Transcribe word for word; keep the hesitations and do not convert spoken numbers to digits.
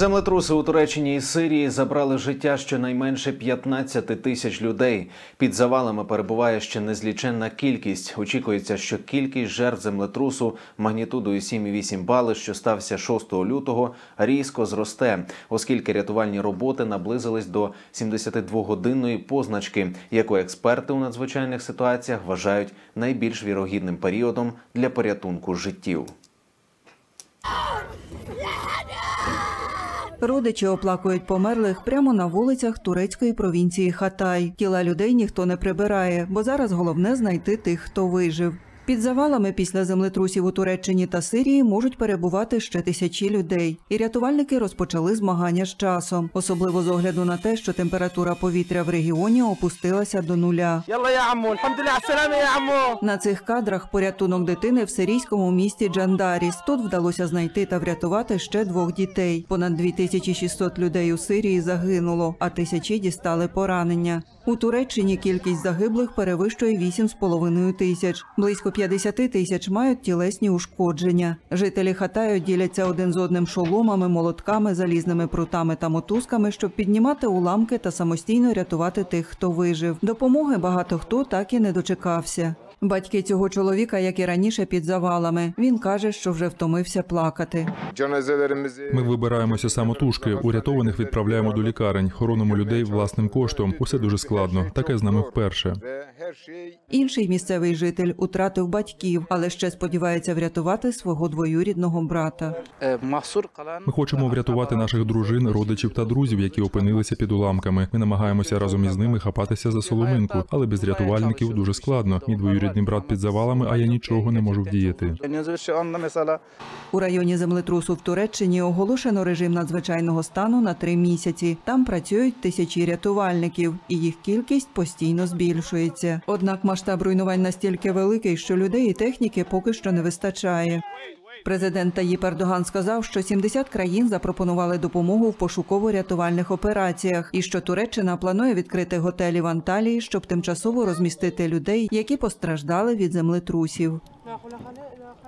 Землетруси у Туреччині і Сирії забрали життя щонайменше п'ятнадцяти тисяч людей. Під завалами перебуває ще незліченна кількість. Очікується, що кількість жертв землетрусу магнітудою сім і вісім бали, що стався шостого лютого, різко зросте, оскільки рятувальні роботи наблизились до сімдесятидвогодинної позначки, яку експерти у надзвичайних ситуаціях вважають найбільш вірогідним періодом для порятунку життів. Родичі оплакують померлих прямо на вулицях турецької провінції Хатай. Тіла людей ніхто не прибирає, бо зараз головне знайти тих, хто вижив. Під завалами після землетрусів у Туреччині та Сирії можуть перебувати ще тисячі людей. І рятувальники розпочали змагання з часом. Особливо з огляду на те, що температура повітря в регіоні опустилася до нуля. На цих кадрах порятунок дитини в сирійському місті Джандаріс. Тут вдалося знайти та врятувати ще двох дітей. Понад дві тисячі шістсот людей у Сирії загинуло, а тисячі дістали поранення. У Туреччині кількість загиблих перевищує вісім з половиною тисяч. Близько п'ятдесят тисяч мають тілесні ушкодження. Жителі Хатаю діляться один з одним шоломами, молотками, залізними прутами та мотузками, щоб піднімати уламки та самостійно рятувати тих, хто вижив. Допомоги багато хто так і не дочекався. Батьки цього чоловіка, як і раніше, під завалами. Він каже, що вже втомився плакати. Ми вибираємося самотужки, урятованих відправляємо до лікарень, хоронимо людей власним коштом. Усе дуже складно. Таке з нами вперше. Інший місцевий житель утратив батьків, але ще сподівається врятувати свого двоюрідного брата. Ми хочемо врятувати наших дружин, родичів та друзів, які опинилися під уламками. Ми намагаємося разом із ними хапатися за соломинку, але без рятувальників дуже складно. Мій двоюрідний брат під завалами, а я нічого не можу вдіяти. У районі землетрусу в Туреччині оголошено режим надзвичайного стану на три місяці. Там працюють тисячі рятувальників, і їх кількість постійно збільшується. Однак масштаб руйнувань настільки великий, що людей і техніки поки що не вистачає. Президент Таїп Ердоган сказав, що сімдесят країн запропонували допомогу в пошуково-рятувальних операціях і що Туреччина планує відкрити готелі в Анталії, щоб тимчасово розмістити людей, які постраждали від землетрусів.